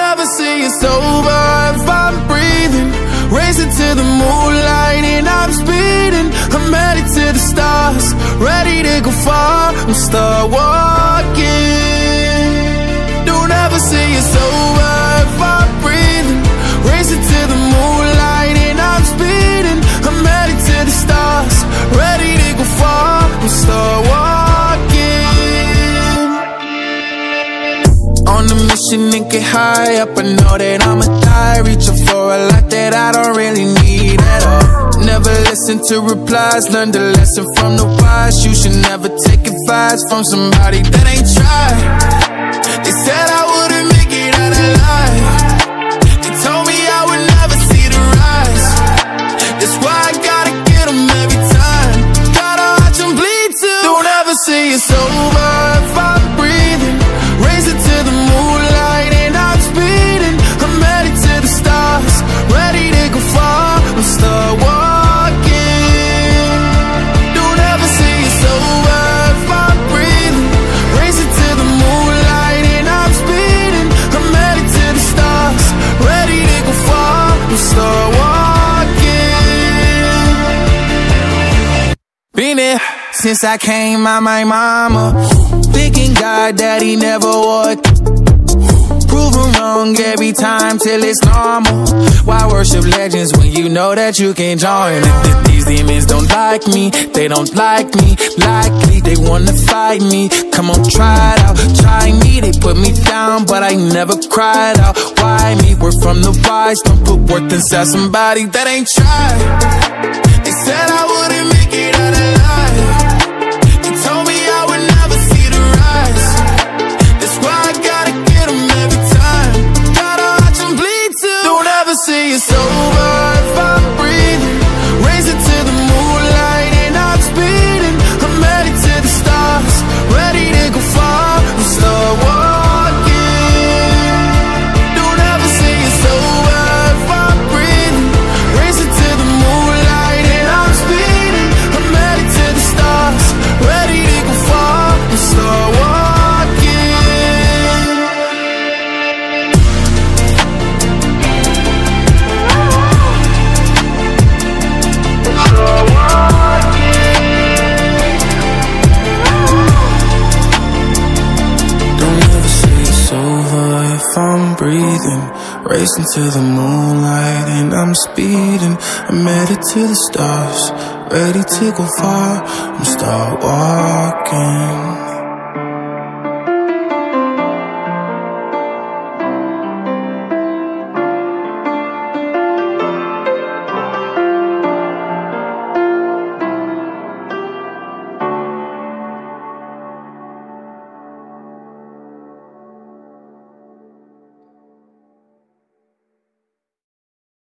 ever see you sober if I'm breathing. Racing to the moonlight and I'm speeding. I'm headed to the stars, ready to go far. I'm start walking. Don't ever see you sober if I'm breathing. Racing to the moonlight and I'm speeding. I'm headed to the stars, ready to go far. I'm start walking. On a mission and get high up, I know that I'ma die. Reaching for a lot that I don't really need at all. Never listen to replies, learn the lesson from the wise. You should never take advice from somebody that ain't tried. They said I wouldn't make it out alive. They told me I would never see the rise. That's why I gotta get them every time. Gotta watch them bleed too. Don't ever see you sober if I'm breathing. Racing to the moonlight and I'm speeding. I'm headed to the stars, ready to go far. I'm start walking. Don't ever see you sober if I'm breathing. Racing to the moonlight and I'm speeding. I'm headed to the stars, ready to go far. I'm start walking. Been there since I came out my mama, thinking God that he never would. Proven wrong every time till it's normal. Why worship legends when you know that you can join? These demons don't like me, they don't like me. Likely they wanna fight me. Come on, try it out, try me. They put me down, but I never cried out. Why me? We're from the wise. Don't put worth inside somebody that ain't tried. They said I wouldn't make it out alive. They told me I would never see the rise. That's why I gotta get them every time. Gotta watch them bleed too. Don't ever see you sober if I'm breathing. Racing to the moonlight and I'm speeding. I'm headed to the stars, ready to go far. I'm start walking. Don't ever see you sober if I'm breathing. Racing to the moonlight and I'm speeding. I'm headed to the stars, ready to go far. I'm start walking. If I'm breathing, racing to the moonlight and I'm speeding. I'm headed to the stars, ready to go far. I'm start walking.